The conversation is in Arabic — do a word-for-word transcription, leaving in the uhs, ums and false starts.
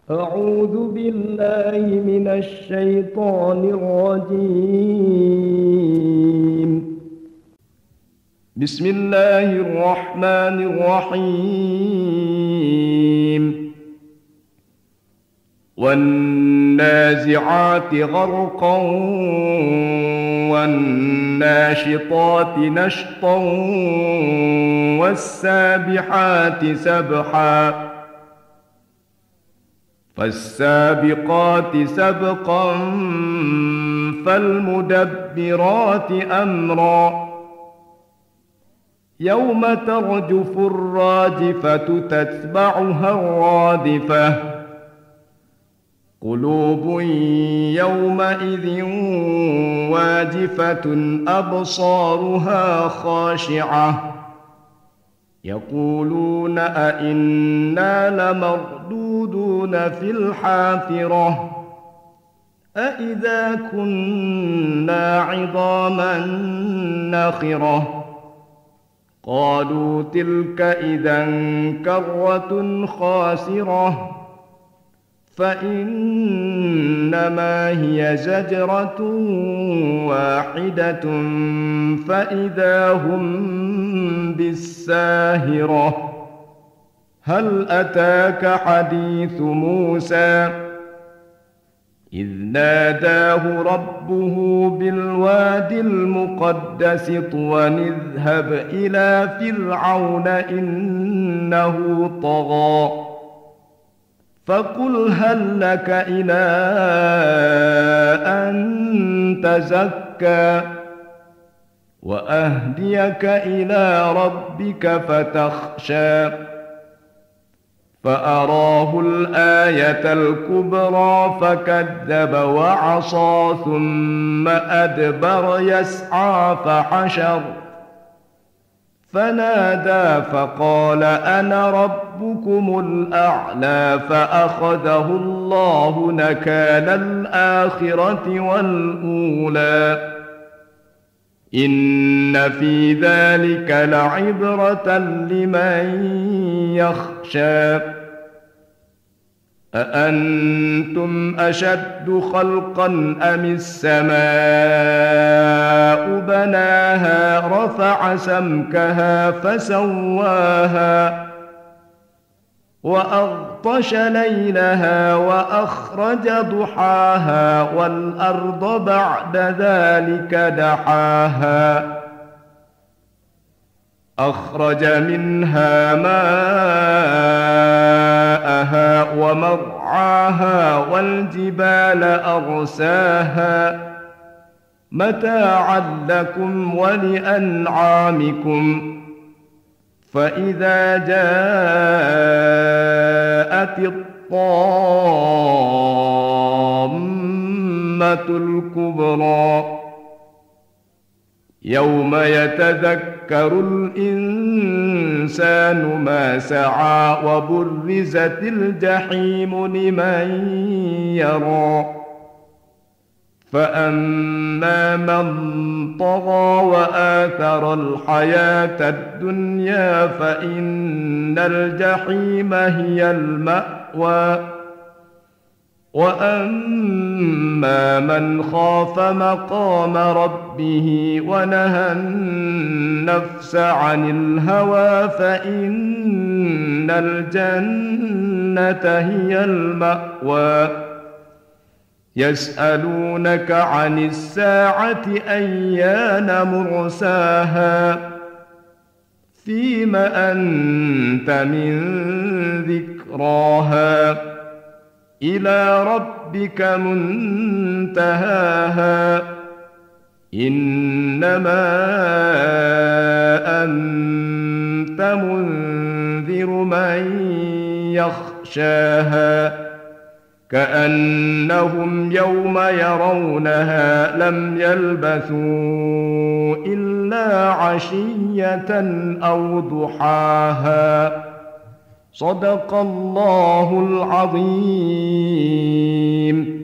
أعوذ بالله من الشيطان الرجيم. بسم الله الرحمن الرحيم. والنازعات غرقا والناشطات نشطا والسابحات سبحا فالسابقات سبقا فالمدبرات أمرا يوم ترجف الراجفة تتبعها الرادفة قلوب يومئذ واجفة أبصارها خاشعة يقولون أئنا لمردودون في الحافرة أئذا كنا عظاما نخرة قالوا تلك إذا كرة خاسرة فإنما هي زجرة واحدة فإذا هم بالساهرة هل أتاك حديث موسى إذ ناداه ربه بالواد المقدس طوى اذهب إلى فرعون إنه طغى فقل هل لك إلى أن تزكى وأهديك إلى ربك فتخشى فأراه الآية الكبرى فكذب وعصى ثم أدبر يسعى فحشر فنادى فقال أنا ربكم الأعلى فأخذه الله نكال الآخرة والأولى إن في ذلك لعبرة لمن يخشى أأنتم أشد خلقا أم السماء بناها رفع سمكها فسواها وأغطش ليلها وأخرج ضحاها والأرض بعد ذلك دحاها أخرج منها ماءها ومرعاها والجبال أرساها متاعا لكم ولأنعامكم فإذا جاءت الطامة الكبرى يوم يتذكر الإنسان ما سعى وبرزت الجحيم لمن يرى فأما من طغى وآثر الحياة الدنيا فإن الجحيم هي المأوى وأما من خاف مقام ربه ونهى النفس عن الهوى فإن الجنة هي المأوى يسألونك عن الساعة أيان مرساها فيم أنت من ذكراها إلى ربك منتهاها إنما أنت منذر من يخشاها كأنهم يوم يرونها لم يلبثوا إلا عشية أو ضحاها صدق الله العظيم.